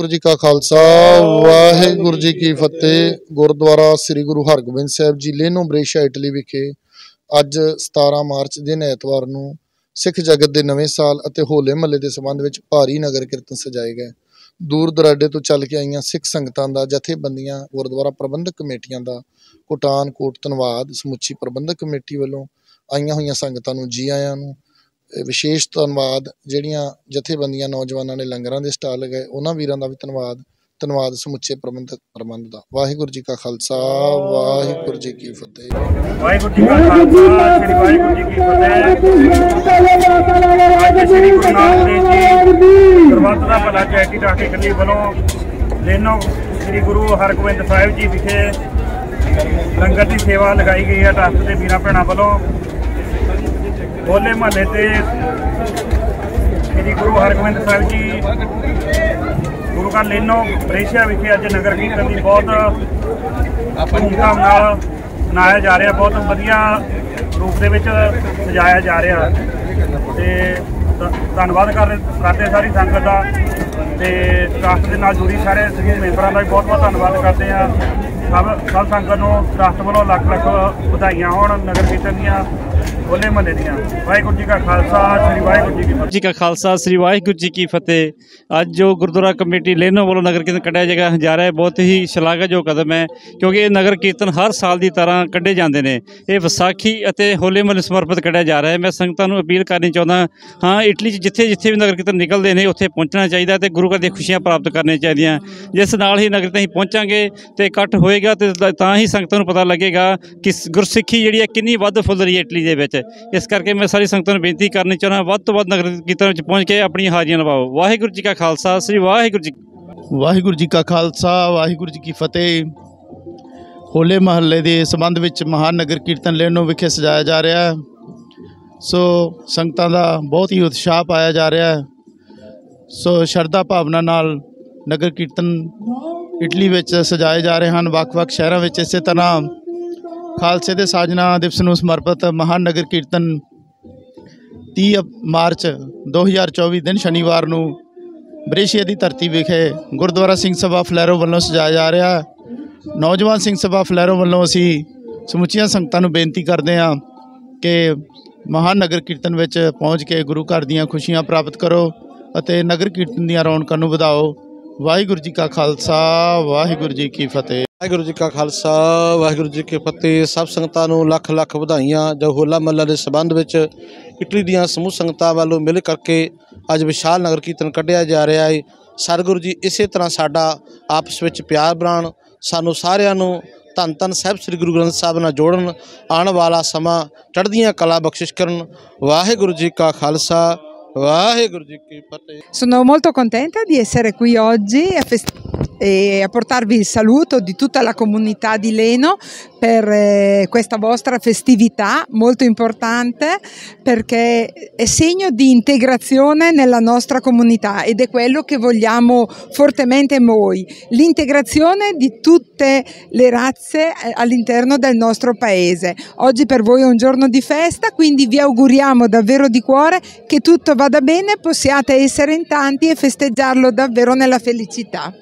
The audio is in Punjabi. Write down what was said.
वाहिगुरू जी का खालसा वाहिगुरू जी की फतेह। गुरुद्वारा श्री गुरु हरगोबिंद साहिब जी लेनो बरेशिया इटली विखे ਅੱਜ 17 ਮਾਰਚ ਦਿਨ ਐਤਵਾਰ ਨੂੰ ਸਿੱਖ ਜਗਤ ਦੇ ਨਵੇਂ ਸਾਲ ਅਤੇ ਹੋਲੇ ਮਹੱਲੇ ਦੇ ਸੰਬੰਧ ਵਿੱਚ ਭਾਰੀ ਨਗਰ ਕੀਰਤਨ ਸਜਾਏ ਗਏ। ਦੂਰ ਦਰਾਡੇ ਤੋਂ ਚੱਲ ਕੇ ਆਈਆਂ ਸਿੱਖ ਸੰਗਤਾਂ ਦਾ ਜਥੇਬੰਦੀਆਂ ਗੁਰਦੁਆਰਾ ਪ੍ਰਬੰਧਕ ਕਮੇਟੀਆਂ ਦਾ ਕੋਟਾਨ ਕੋਟ ਧੰਨਵਾਦ। ਸਮੁੱਚੀ ਪ੍ਰਬੰਧਕ ਕਮੇਟੀ ਵੱਲੋਂ ਆਈਆਂ ਹੋਈਆਂ ਸੰਗਤਾਂ ਨੂੰ ਜੀ ਆਇਆਂ ਨੂੰ ਵਿਸ਼ੇਸ਼ ਧੰਨਵਾਦ। ਜਿਹੜੀਆਂ ਜਥੇਬੰਦੀਆਂ ਨੌਜਵਾਨਾਂ ਨੇ ਲੰਗਰਾਂ ਦੇ ਸਟਾਲ ਲਗਾਏ ਉਹਨਾਂ ਵੀਰਾਂ ਦਾ ਵੀ ਧੰਨਵਾਦ ਸਮੁੱਚੇ ਪ੍ਰਬੰਧ ਦਾ। ਵਾਹਿਗੁਰੂ ਜੀ ਕਾ ਖਾਲਸਾ ਵਾਹਿਗੁਰੂ ਜੀ ਕੀ ਫਤਿਹ। ਵਾਹਿਗੁਰੂ ਜੀ ਕਾ ਖਾਲਸਾ ਸ੍ਰੀ ਵਾਹਿਗੁਰੂ ਜੀ ਕੀ ਫਤਿਹ। ਅੱਜ ਸ੍ਰੀ ਗੁਰੂ ਨਾਨਕ ਦੇਵ ਜੀ ਸਰਬੱਤ ਦਾ ਭਲਾ ਚੈਰਿਟੀ ਟਰੱਸਟ ਇਟਲੀ ਵੱਲੋਂ ਲੈਨੋ ਸ੍ਰੀ ਗੁਰੂ ਹਰਗੋਬਿੰਦ ਸਾਹਿਬ ਜੀ ਵਿਖੇ ਲੰਗਰ ਦੀ ਸੇਵਾ ਲਗਾਈ ਗਈ ਹੈ। ਟਰੱਸਟ ਦੇ ਵੀਰਾਂ ਭੈਣਾਂ ਵੱਲੋਂ ਹੋਲੇ ਮਹੱਲੇ ਤੇ ਸ੍ਰੀ ਗੁਰੂ ਹਰਗੋਬਿੰਦ ਸਾਹਿਬ ਜੀ ਗੁਰੂ ਘਰ ਲੈਨੋ ਬਰੇਸ਼ੀਆ ਵਿਖੇ ਅੱਜ ਨਗਰ ਕੀਰਤਨ ਦੀ ਬਹੁਤ ਧੂਮਧਾਮ ਨਾਲ ਮਨਾਇਆ ਜਾ ਰਿਹਾ। ਬਹੁਤ ਵਧੀਆ ਰੂਪ ਦੇ ਵਿੱਚ ਸਜਾਇਆ ਜਾ ਰਿਹਾ ਤੇ ਧੰਨਵਾਦ ਕਰਦੇ ਸਾਰੀ ਸੰਗਤ ਦਾ ਤੇ ਟਰੱਸਟ ਦੇ ਨਾਲ ਜੁੜੀ ਸਾਰੇ ਸਮੂਹ ਮੈਂਬਰਾਂ ਦਾ ਵੀ ਬਹੁਤ ਧੰਨਵਾਦ ਕਰਦੇ ਹਾਂ। ਸਭ ਸੰਗਤ ਨੂੰ ਟਰੱਸਟ ਵੱਲੋਂ ਲੱਖ ਵਧਾਈਆਂ ਹੋਣ ਨਗਰ ਕੀਰਤਨ ਦੀਆਂ ਹੋਲੇ ਮਹੱਲੇ ਦੀਆਂ। ਵਾਹਿਗੁਰੂ ਜੀ ਕਾ ਖਾਲਸਾ ਸ੍ਰੀ ਵਾਹਿਗੁਰੂ ਜੀ ਕੀ ਫਤਿਹ। ਜੀ ਕਾ ਖਾਲਸਾ ਸ੍ਰੀ ਵਾਹਿਗੁਰੂ ਜੀ ਕੀ ਫਤਿਹ। ਅੱਜ ਜੋ ਗੁਰਦੁਆਰਾ ਕਮੇਟੀ ਲੈਨੋ ਵੱਲੋਂ ਨਗਰ ਕੀਰਤਨ ਕੱਢਿਆ ਜਾ ਰਿਹਾ ਹੈ ਬਹੁਤ ਹੀ ਸ਼ਲਾਘਾਯੋਗ ਕਦਮ ਹੈ, ਕਿਉਂਕਿ ਇਹ ਨਗਰ ਕੀਰਤਨ ਹਰ ਸਾਲ ਦੀ ਤਰ੍ਹਾਂ ਕੱਢੇ ਜਾਂਦੇ ਨੇ। ਇਹ ਵਿਸਾਖੀ ਅਤੇ ਹੋਲੇ ਮਹੱਲੇ ਸਮਰਪਿਤ ਕੱਢਿਆ ਜਾ ਰਿਹਾ ਹੈ। ਮੈਂ ਸੰਗਤਾਂ ਨੂੰ ਅਪੀਲ ਕਰਨੀ ਚਾਹੁੰਦਾ ਹਾਂ, ਇਟਲੀ 'ਚ ਜਿੱਥੇ ਵੀ ਨਗਰ ਕੀਰਤਨ ਨਿਕਲਦੇ ਨੇ ਉੱਥੇ ਪਹੁੰਚਣਾ ਚਾਹੀਦਾ ਅਤੇ ਗੁਰੂ ਘਰ ਦੀਆਂ ਖੁਸ਼ੀਆਂ ਪ੍ਰਾਪਤ ਕਰਨੀਆਂ ਚਾਹੀਦੀਆਂ। ਜਿਸ ਨਾਲ ਹੀ ਨਗਰ ਕੀਰਤਨ ਅਸੀਂ ਪਹੁੰਚਾਂਗੇ ਅਤੇ ਇਕੱਠ ਹੋਏਗਾ ਅਤੇ ਤਾਂ ਹੀ ਸੰਗਤਾਂ ਨੂੰ ਪਤਾ ਲੱਗੇਗਾ ਕਿ ਗੁਰਸਿੱਖੀ ਜਿਹੜੀ ਹੈ ਕਿੰਨੀ ਵੱਧ ਫੁੱਲ ਰਹੀ ਹੈ ਇਟਲੀ ਦੇ ਵਿੱਚ। ਇਸ ਕਰਕੇ ਮੈਂ ਸਾਰੀ ਸੰਗਤਾਂ ਨੂੰ ਬੇਨਤੀ ਕਰਨੀ ਚਾਹੁੰਦਾ ਵੱਧ ਤੋਂ ਵੱਧ ਨਗਰ ਕੀਰਤਨ ਵਿੱਚ ਪਹੁੰਚ ਕੇ ਆਪਣੀਆਂ ਹਾਜ਼ਰੀਆਂ ਨਿਭਾਓ। ਵਾਹਿਗੁਰੂ ਜੀ ਕਾ ਖਾਲਸਾ ਸ੍ਰੀ ਵਾਹਿਗੁਰੂ ਜੀ ਕਾ ਖਾਲਸਾ ਵਾਹਿਗੁਰੂ ਜੀ ਕੀ ਫਤਿਹ। ਹੋਲੇ ਮਹੱਲੇ ਦੇ ਸੰਬੰਧ ਵਿੱਚ ਮਹਾਨ ਨਗਰ ਕੀਰਤਨ ਲੈਨੋ ਵਿਖੇ ਸਜਾਇਆ ਜਾ ਰਿਹਾ ਹੈ। ਸੋ ਸੰਗਤਾਂ ਦਾ ਬਹੁਤ ਹੀ ਉਤਸ਼ਾਹ ਪਾਇਆ ਜਾ ਰਿਹਾ ਹੈ। ਸੋ ਸ਼ਰਧਾ ਭਾਵਨਾ ਨਾਲ ਨਗਰ ਕੀਰਤਨ ਇਟਲੀ ਵਿੱਚ ਸਜਾਏ ਜਾ ਰਹੇ ਹਨ। ਵੱਖ-ਵੱਖ ਸ਼ਹਿਰਾਂ ਵਿੱਚ ਇਸੇ ਤਰ੍ਹਾਂ ਖਾਲਸੇ ਦੇ ਸਾਜਨਾ ਦਿਵਸ ਨੂੰ ਸਮਰਪਿਤ ਮਹਾਨ ਨਗਰ ਕੀਰਤਨ 30 ਮਾਰਚ 2024 ਦਿਨ ਸ਼ਨੀਵਾਰ ਨੂੰ ਬਰੇਸ਼ੀਆ ਦੀ ਧਰਤੀ ਵਿਖੇ ਗੁਰਦੁਆਰਾ ਸਿੰਘ ਸਭਾ ਫਲੈਰੋ ਵੱਲੋਂ ਸਜਾਇਆ ਜਾ ਰਿਹਾ ਹੈ। ਨੌਜਵਾਨ ਸਿੰਘ ਸਭਾ ਫਲੈਰੋ ਵੱਲੋਂ ਅਸੀਂ ਸਮੁੱਚੀਆਂ ਸੰਗਤਾਂ ਨੂੰ ਬੇਨਤੀ ਕਰਦੇ ਹਾਂ ਕਿ ਮਹਾਨ ਨਗਰ ਕੀਰਤਨ ਵਿੱਚ ਪਹੁੰਚ ਕੇ ਗੁਰੂ ਘਰ ਦੀਆਂ ਖੁਸ਼ੀਆਂ ਪ੍ਰਾਪਤ ਕਰੋ ਅਤੇ ਨਗਰ ਕੀਰਤਨ ਦੀਆਂ ਰੌਣਕਾਂ ਨੂੰ ਵਧਾਓ। ਵਾਹਿਗੁਰੂ ਜੀ ਕਾ ਖਾਲਸਾ ਵਾਹਿਗੁਰੂ ਜੀ ਕੀ ਫਤਿਹ। ਵਾਹਿਗੁਰੂ ਜੀ ਕਾ ਖਾਲਸਾ ਵਾਹਿਗੁਰੂ ਜੀ ਕੀ ਫਤਿਹ। ਸਭ ਸੰਗਤਾਂ ਨੂੰ ਲੱਖ ਵਧਾਈਆਂ। ਜੋ ਹੋਲਾ ਮਹੱਲਾ ਦੇ ਸੰਬੰਧ ਵਿੱਚ ਇਟਲੀ ਦੀਆਂ ਸਮੂਹ ਸੰਗਤਾਂ ਵੱਲੋਂ ਮਿਲ ਕਰਕੇ ਅੱਜ ਵਿਸ਼ਾਲ ਨਗਰ ਕੀਰਤਨ ਕੱਢਿਆ ਜਾ ਰਿਹਾ ਹੈ। ਸਤਿਗੁਰੂ ਜੀ ਇਸੇ ਤਰ੍ਹਾਂ ਸਾਡਾ ਆਪਸ ਵਿੱਚ ਪਿਆਰ ਬਣਾਉਣ, ਸਾਨੂੰ ਸਾਰਿਆਂ ਨੂੰ ਧੰਨ ਸਾਹਿਬ ਸ੍ਰੀ ਗੁਰੂ ਗ੍ਰੰਥ ਸਾਹਿਬ ਨਾਲ ਜੋੜਨ, ਆਉਣ ਵਾਲਾ ਸਮਾਂ ਚੜ੍ਹਦੀਆਂ ਕਲਾ ਬਖਸ਼ਿਸ਼ ਕਰਨ। ਵਾਹਿਗੁਰੂ ਜੀ ਕਾ ਖਾਲਸਾ ਵਾਹਿਗੁਰੂ ਜੀ ਕੀ ਫਤਿਹ। Sono molto contenta di essere qui oggi a portarvi il saluto di tutta la comunità di Leno per questa vostra festività molto importante, perché è segno di integrazione nella nostra comunità ed è quello che vogliamo fortemente noi, l'integrazione di tutte le razze all'interno del nostro paese. Oggi per voi è un giorno di festa, quindi vi auguriamo davvero di cuore che tutto vada bene, possiate essere in tanti e festeggiarlo davvero nella felicità.